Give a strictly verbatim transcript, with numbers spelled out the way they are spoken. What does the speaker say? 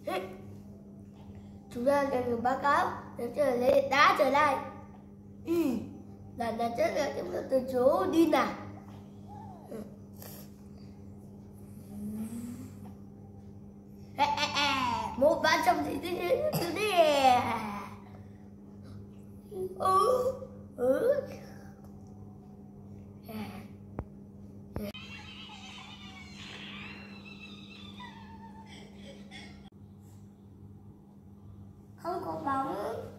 Chúng ta cần được báo cáo để trở lấy đá trở lại. Ừ. Lần này chắc là chúng ta từ chỗ đi nào. Ừ. Một ba trăm thì đi từ đi. Ừ. Ừ. Không có bóng.